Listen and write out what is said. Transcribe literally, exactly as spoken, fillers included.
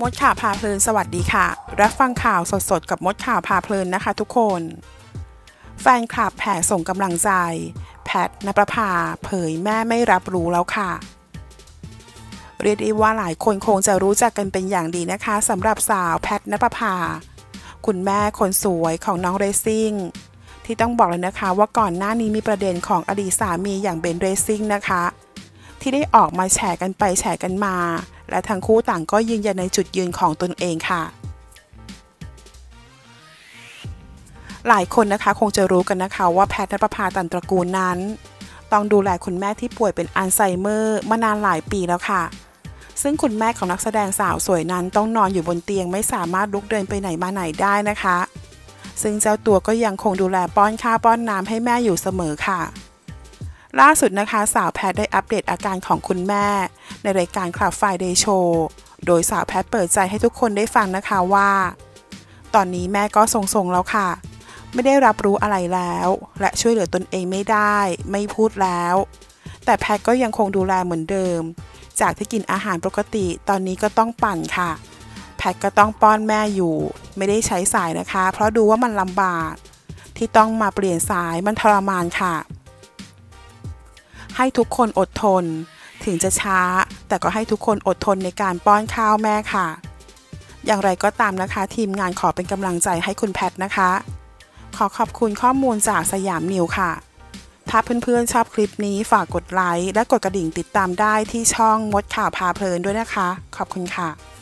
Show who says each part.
Speaker 1: มดข่าวพาเพลินสวัสดีค่ะรับฟังข่าวสดๆกับมดข่าวพาเพลินนะคะทุกคนแฟนคลับแผ่ส่งกำลังใจแพทณปภาเผยแม่ไม่รับรู้แล้วค่ะเรียกได้ว่าหลายคนคงจะรู้จักกันเป็นอย่างดีนะคะสำหรับสาวแพทณปภาคุณแม่คนสวยของน้องเรซิ่งที่ต้องบอกเลยนะคะว่าก่อนหน้านี้มีประเด็นของอดีตสามีอย่างเบนเรซิ่งนะคะที่ได้ออกมาแฉกันไปแฉกันมาและทั้งคู่ต่างก็ยืนยันในจุดยืนของตนเองค่ะหลายคนนะคะคงจะรู้กันนะคะว่าแพทณปภาตันตระกูลนั้นต้องดูแลคุณแม่ที่ป่วยเป็นอัลไซเมอร์มานานหลายปีแล้วค่ะซึ่งคุณแม่ของนักแสดงสาวสวยนั้นต้องนอนอยู่บนเตียงไม่สามารถลุกเดินไปไหนมาไหนได้นะคะซึ่งเจ้าตัวก็ยังคงดูแลป้อนข้าวป้อนน้ำให้แม่อยู่เสมอค่ะล่าสุดนะคะสาวแพทได้อัปเดตอาการของคุณแม่ในรายการ Club Friday Show โดยสาวแพทเปิดใจให้ทุกคนได้ฟังนะคะว่าตอนนี้แม่ก็ทรงๆแล้วค่ะไม่ได้รับรู้อะไรแล้วและช่วยเหลือตนเองไม่ได้ไม่พูดแล้วแต่แพทก็ยังคงดูแลเหมือนเดิมจากที่กินอาหารปกติตอนนี้ก็ต้องปั่นค่ะแพทก็ต้องป้อนแม่อยู่ไม่ได้ใช้สายนะคะเพราะดูว่ามันลำบากที่ต้องมาเปลี่ยนสายมันทรมานค่ะให้ทุกคนอดทนถึงจะช้าแต่ก็ให้ทุกคนอดทนในการป้อนข้าวแม่ค่ะอย่างไรก็ตามนะคะทีมงานขอเป็นกำลังใจให้คุณแพทนะคะขอขอบคุณข้อมูลจากสยามนิวค่ะถ้าเพื่อนๆชอบคลิปนี้ฝากกดไลค์และกดกระดิ่งติดตามได้ที่ช่องมดข่าวพาเพลินด้วยนะคะขอบคุณค่ะ